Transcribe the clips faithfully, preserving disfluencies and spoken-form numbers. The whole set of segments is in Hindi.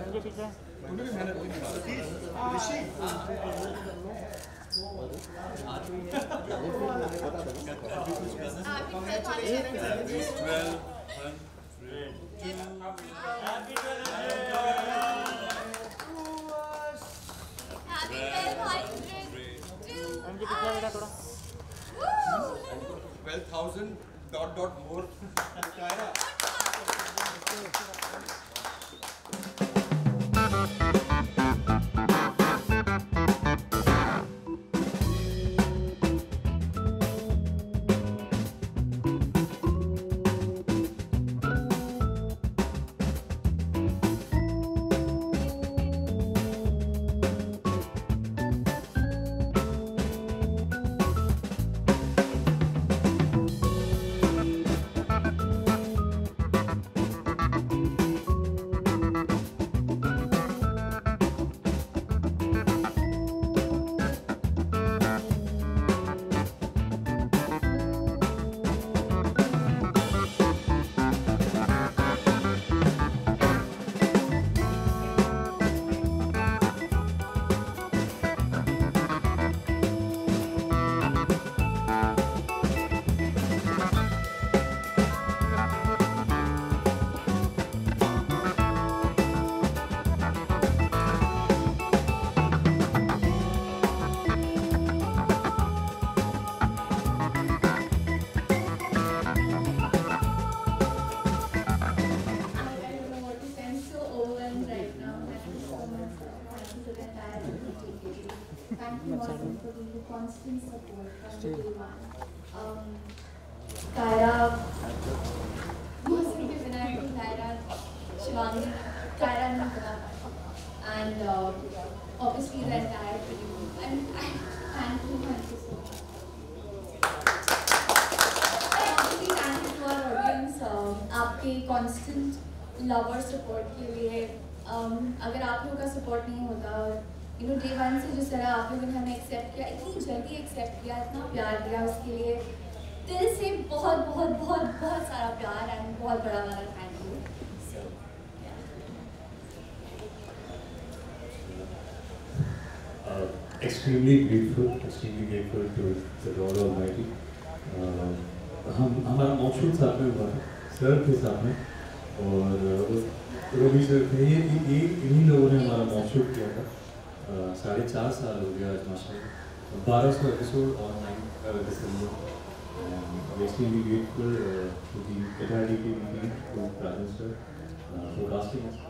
उनके पीछे तूने भी मेहनत की ऋषि उनके पीछे बेटा थोड़ा twelve thousand dot dot more. Thank you all for the constant support from day one. Um, Kyra, Mohsin ke bina hai, Kyra, Shivangi, Kyra Nikita, and uh, obviously the entire team. And I thank you, thank you so much. I obviously thank you to our audience, um, आपके constant love और support के लिए. Um, अगर आप लोगों का support नहीं होता, यू नो डे वन से जिस तरह आप लोगों ने हमें एक्सेप्ट किया, इतनी जल्दी एक्सेप्ट किया, इतना प्यार दिया, उसके लिए दिल से बहुत बहुत बहुत बहुत सारा प्यार एंड बहुत बड़ा वाला thank you. So extremely grateful extremely grateful to the lord almighty. हम हमारा मॉकशूट साथ में हुआ है, सर के साथ में, और रवि सर थे, ये इन्हीं लोगों ने हमारा मॉकशूट किया था. Uh, साढ़े चार साल हो गया आज माशाल्लाह, बारह सौ एपिसोड ऑनलाइन दिसंबर. Extremely grateful to the entire team, to Rajan sir for casting us,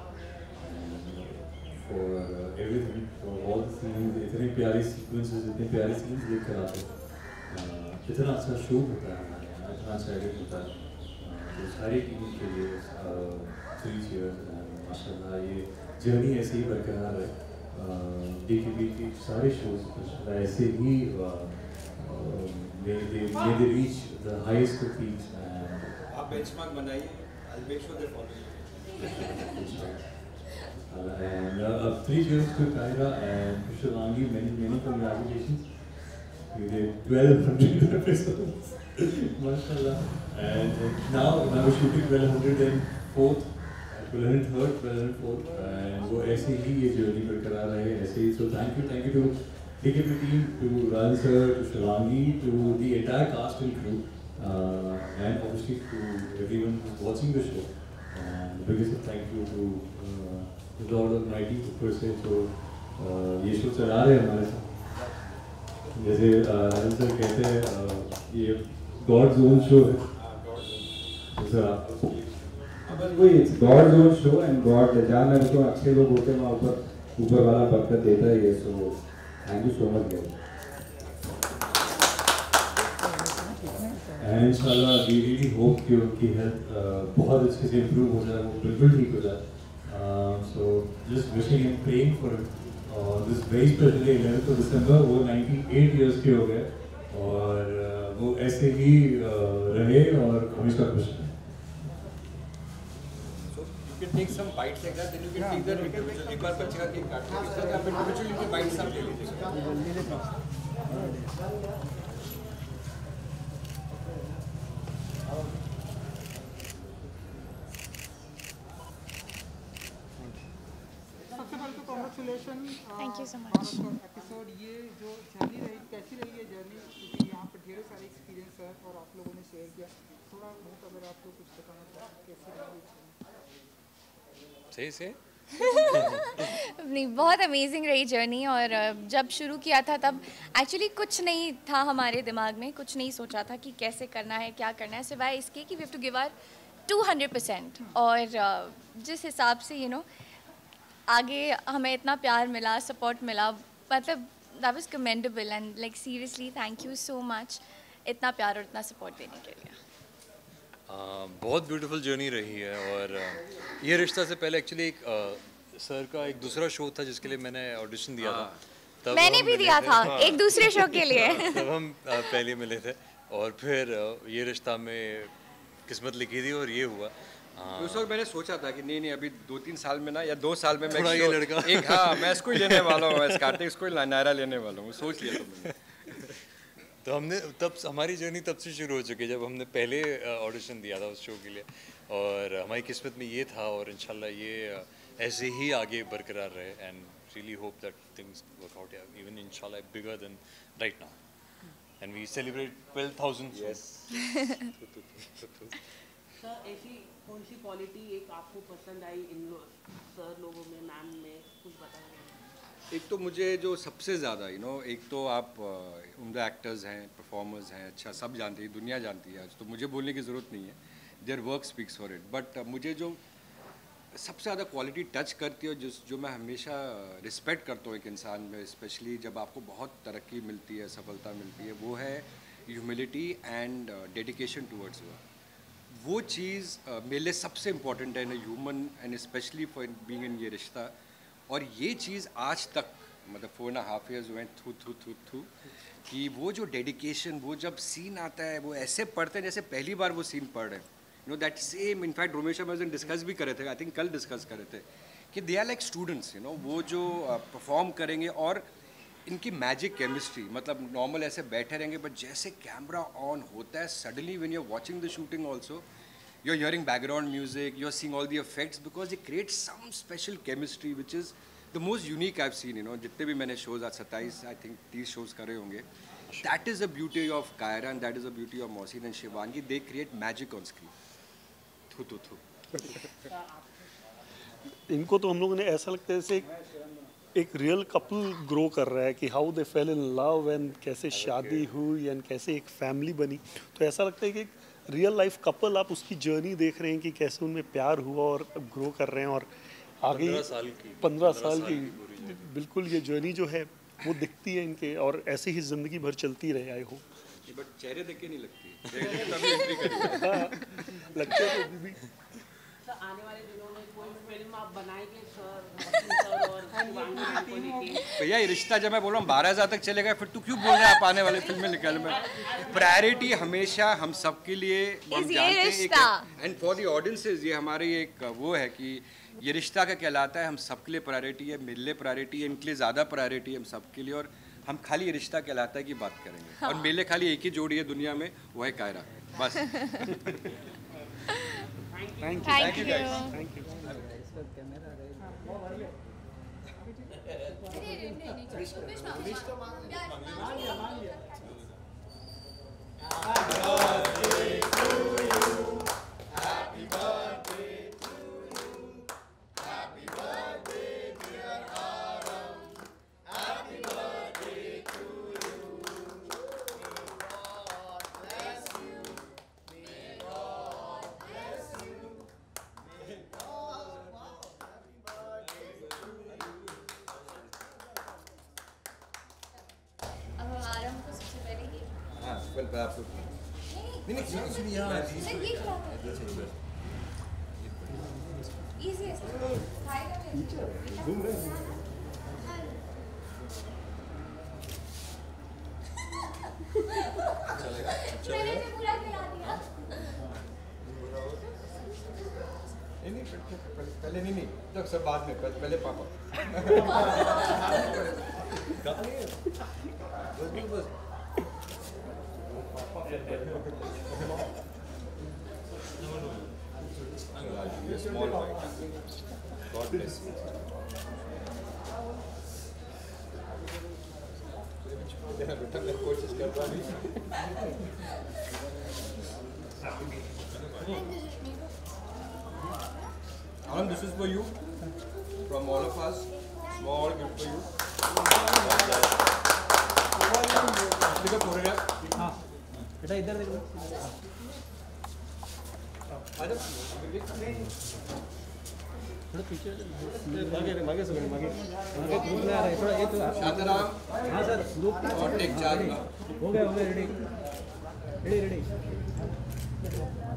for everything, for all the scenes. इतने प्यारे सीक्वेंसेस, इतने प्यारे सीन्स देख कर आते हैं. इतना अच्छा शो होता है हमारे यहाँ, इतना अच्छा एडिट होता है. तो सारी टीम के लिए थ्री चीयर्स. माशाल्लाह ये जर्नी ऐसे ही बरकरार है. डी टी वी की सारे शोज ऐसे ही may they may they reach the highest of peaks. आप बेंचमार्क बनाइए. I'll make sure they follow. And uh, three cheers to Kyra and Shivangi. Many many congratulations. You did twelve hundred episodes. Mashallah. And uh, now now we're shooting twelve hundred and fourth. twelve hundred third, twelve hundred fourth, and वो ऐसे ही ये जर्नी बरकरार रहे ऐसे ही. So thank you, thank you to D K P team, to Ran sir, to Shivangi, to the entire cast and crew, uh, and obviously to everyone who's watching the show. And the biggest thank you to uh, the Lord Almighty ऊपर से जो uh, ये शो चला रहे हैं हमारे साथ. जैसे राजन सर कहते हैं ये God's own show है. जैसे आप बस वही god zone show and god जहाँ मैं उसको अच्छे लोग होते हैं वहाँ ऊपर ऊपर वाला बरकत देता है ये. So thank you so much guys. And इंशाल्लाह वी रियली होप कि उनकी हेल्थ बहुत अच्छे से इम्प्रूव हो जाए, वो बिल्कुल ठीक हो जाए. So just wishing and praying for this very special day eleventh of December. वो अट्ठानवे इयर्स के हो गए और uh, वो ऐसे ही uh, रहे और हमेशा खुश रहे. You can take some bites like that, then you can take them individually. एक बार बच्चे का केक काटो, इस तरह आप individually के bites सब ले लीजिए. Congratulation. Thank you so much. Episode ये जो जर्नी रही, कैसी रही है जर्नी, क्योंकि यहाँ पर ढेरों सारे एक्सपीरियंस है और आप लोगों ने शेयर किया, थोड़ा बहुत अगर आपको कुछ बताना चाहें कैसी रही? सही से नहीं, बहुत अमेजिंग रही जर्नी। और जब शुरू किया था तब एक्चुअली कुछ नहीं था हमारे दिमाग में, कुछ नहीं सोचा था कि कैसे करना है, क्या करना है, सिवाय इसके कि we have to give our two hundred percent. और जिस हिसाब से यू you नो know, आगे हमें इतना प्यार मिला, सपोर्ट मिला, मतलब that was commendable and like seriously thank you so much इतना प्यार और इतना सपोर्ट देने के लिए। Uh, बहुत ब्यूटीफुल जर्नी रही है। और uh, ये रिश्ता से पहले एक्चुअली एक uh, सर का एक दूसरा शो था जिसके लिए मैंने ऑडिशन दिया था, तब मैंने हम भी मिले दिया थे। था हाँ। एक दूसरे शो के लिए। तब हम uh, पहले मिले थे और फिर uh, ये रिश्ता में किस्मत लिखी थी और ये हुआ। तो उस वक्त मैंने सोचा था कि नहीं नहीं अभी दो तीन साल में ना या दो साल में मैं थोड़ा एक ये show- लड़का। एक हाँ मैं इसको ही लेने वाला हूँ, मैं कार्तिक इसको ही नायरा लेने वाला हूँ, सोच लिया था मैंने। तो हमने तब हमारी जर्नी तब से शुरू हो चुकी है जब हमने पहले ऑडिशन दिया था उस शो के लिए, और हमारी किस्मत में ये था और इंशाल्लाह ये uh, ऐसे ही आगे बरकरार रहे। And really hope that things work out even इंशाल्लाह bigger than right now and we celebrate twelve thousand. Yes sir, ऐसी कौन सी क्वालिटी एक आपको पसंद आई इन लो, सर लोगों में, मैम में, कुछ बताएंगे? एक तो मुझे जो सबसे ज़्यादा यू नो एक तो आप uh, उम्दा एक्टर्स हैं, परफॉर्मर्स हैं, अच्छा सब जानती है, दुनिया जानती है आज, तो मुझे बोलने की ज़रूरत नहीं है, their work speaks for it. But मुझे जो सबसे ज़्यादा क्वालिटी टच करती है, जिस जो मैं हमेशा रिस्पेक्ट करता हूँ एक इंसान में, स्पेशली जब आपको बहुत तरक्की मिलती है, सफलता मिलती है, वो है humility and dedication towards work. वो चीज़ uh, मेरे लिए सबसे इम्पॉर्टेंट है in human and specially for being in ये रिश्ता। और ये चीज़ आज तक मतलब फोर एंड हाफ ईयर्स हुए थू थू थू थू कि वो जो डेडिकेशन, वो जब सीन आता है वो ऐसे पढ़ते हैं जैसे पहली बार वो सीन पढ़ रहे हैं, you know that same. In fact Romesh Amazon discuss भी कर रहे थे, आई थिंक कल डिस्कस कर रहे थे कि they are like students, you know वो जो परफॉर्म uh, करेंगे और इनकी मैजिक केमिस्ट्री, मतलब नॉर्मल ऐसे बैठे रहेंगे बट जैसे कैमरा ऑन होता है suddenly when you are watching the shooting also you are hearing background music, you are seeing all the effects because it create some special chemistry which is the most unique I have seen. You know जितने भी मैंने शोज आज सत्ताईस आई थिंक तीस शोज करे होंगे, that is the beauty of Kaira and that is the beauty of Mohsin and Shivangi, they create magic on screen. थू थू थू इनको तो हम लोगों ने ऐसा लगता है जैसे एक, एक रियल कपल ग्रो कर रहा है कि how they fell in love and कैसे शादी हुई एंड कैसे एक फैमिली बनी। तो ऐसा लगता है कि एक रियल लाइफ कपल आप उसकी जर्नी देख रहे हैं कि कैसे उनमें प्यार हुआ और ग्रो कर रहे हैं और आगे पंद्रह साल की पंद्रह साल की बिल्कुल ये जर्नी जो है वो दिखती है इनके, और ऐसे ही ज़िंदगी भर चलती रहे। I hope. बट चेहरे देख के नहीं लगती, तभी एंट्री करें। लगते हैं तो भी। सर, आने वाले दिनों में कोई फिल्म आप बनाएंगे सर, सर और शिवांगी मैम को लेके? भैया ये रिश्ता जब मैं बोल रहा हूँ बारह हज़ार तक चलेगा, फिर तू क्यों बोल रहा है आप आने वाले फिल्म में निकाल में? प्रायोरिटी हमेशा हम सब के लिए हम ये जानते रिश्ता। हैं, एंड फॉर द ऑडियंसेस ये हमारी एक वो है कि ये रिश्ता का कहलाता है, हम सबके लिए प्रायोरिटी है, मेरे लिए प्रायोरिटी है, इनके लिए ज़्यादा प्रायोरिटी है, हम सबके लिए। और हम खाली ये रिश्ता कहलाता है कि बात करेंगे। हाँ। और मेरे लिए खाली एक ही जोड़ी है दुनिया में, वो है कायरा, बस। Thank thank you. Thank you. अब हम आरंभ को सबसे पहले ये हाँ वेल आप लोग नहीं नहीं सुनिए सुनिए यहाँ सर ये क्या है? इजी है सर, खाएगा नहीं। घूम रहे मैंने इसे पूरा खिला दिया। नहीं नहीं पहले पहले नहीं नहीं तो सब बाद में, पहले पापा। Small bite. God bless you. बेटा मैं कोशिश कर रहा नहीं। Anand, this is for you from all of us. Small gift for you. Take a photograph. हाँ बेटा इधर देखो आजा थोड़ा पीछे मागे मागे से मागे मागे ग्रुप में आ रहा है थोड़ा ये तो शांताराम हाँ सर ग्रुप और टेक चार्ज हो गया हो गया रेडी रेडी रेडी